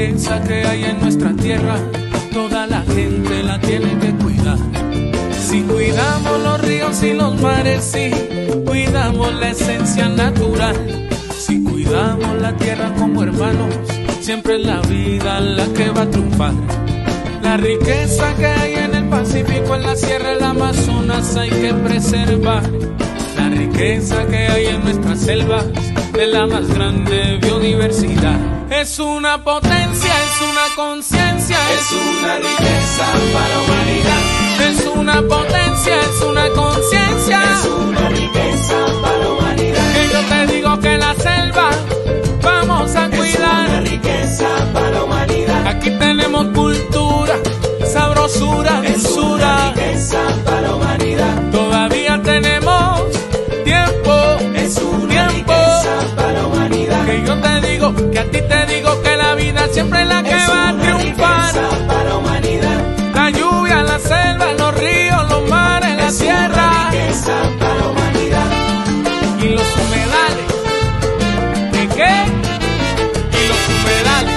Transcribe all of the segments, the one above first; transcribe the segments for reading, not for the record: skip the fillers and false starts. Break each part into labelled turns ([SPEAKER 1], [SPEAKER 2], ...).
[SPEAKER 1] riqueza que hay en nuestra tierra, toda la gente la tiene que cuidar. Si cuidamos los ríos y los mares, si cuidamos la esencia natural, si cuidamos la tierra como hermanos, siempre es la vida la que va a triunfar. La riqueza que hay en el Pacífico, en la Sierra, el Amazonas hay que preservar. La riqueza que hay en nuestras selvas, de la más grande biodiversidad. Es una potencia, es una conciencia,
[SPEAKER 2] es una riqueza para la humanidad.
[SPEAKER 1] Es una potencia, es una conciencia,
[SPEAKER 2] es una riqueza para la humanidad.
[SPEAKER 1] Que yo te digo que la selva vamos a cuidar.
[SPEAKER 2] Es una riqueza para la humanidad.
[SPEAKER 1] Aquí tenemos cultura, sabrosura,
[SPEAKER 2] es una riqueza para la humanidad.
[SPEAKER 1] Todavía tenemos tiempo,
[SPEAKER 2] es una riqueza para la humanidad.
[SPEAKER 1] Que yo te digo, que a ti te digo que la vida siempre es la que va a triunfar.
[SPEAKER 2] Es una riqueza para la humanidad.
[SPEAKER 1] La lluvia, la selva, los ríos, los mares, la tierra.
[SPEAKER 2] Es una riqueza para la humanidad.
[SPEAKER 1] Y los humedales. ¿De qué? Y los humedales.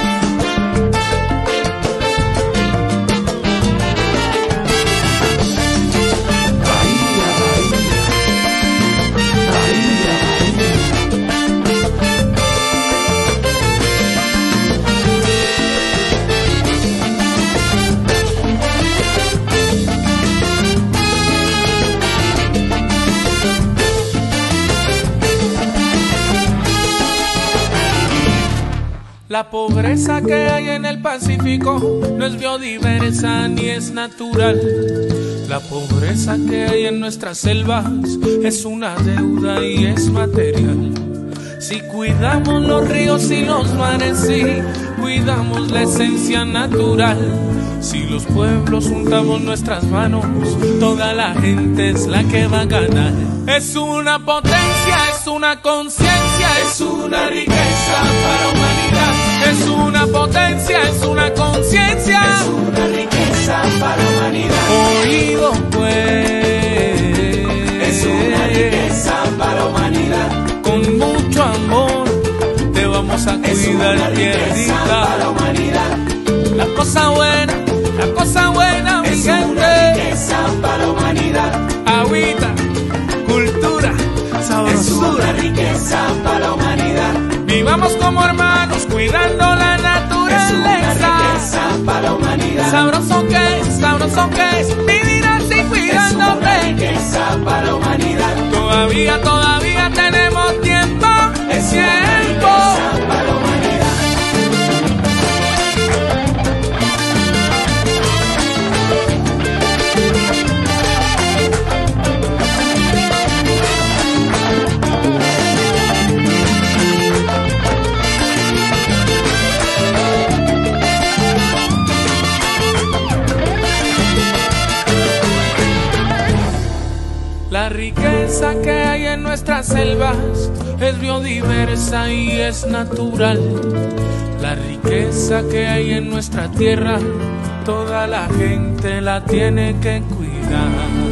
[SPEAKER 1] La pobreza que hay en el Pacífico no es biodiversa ni es natural. La pobreza que hay en nuestras selvas es una deuda y es material. Si cuidamos los ríos y los mares, si cuidamos la esencia natural, si los pueblos juntamos nuestras manos, toda la gente es la que va a ganar. Es una potencia, es una conciencia,
[SPEAKER 2] es una riqueza para la humanidad.
[SPEAKER 1] Es una potencia, es una conciencia,
[SPEAKER 2] es una riqueza para la humanidad.
[SPEAKER 1] Oído pues,
[SPEAKER 2] es una riqueza para la humanidad.
[SPEAKER 1] Con mucho amor te vamos a cuidar, tierrita.
[SPEAKER 2] Para la humanidad.
[SPEAKER 1] La cosa buena, mi
[SPEAKER 2] es
[SPEAKER 1] gente.
[SPEAKER 2] Una riqueza para la humanidad.
[SPEAKER 1] Agüita, cultura, sabrosura.
[SPEAKER 2] Es una riqueza para la humanidad.
[SPEAKER 1] Vivamos como hermanos, cuidando la naturaleza.
[SPEAKER 2] Es una riqueza para la humanidad.
[SPEAKER 1] Sabroso que es vivir así cuidándote.
[SPEAKER 2] Es una riqueza para la humanidad.
[SPEAKER 1] Todavía tenemos tiempo.
[SPEAKER 2] Es una riqueza para la humanidad.
[SPEAKER 1] La riqueza que hay en nuestras selvas es biodiversa y es natural. La riqueza que hay en nuestra tierra, toda la gente la tiene que cuidar.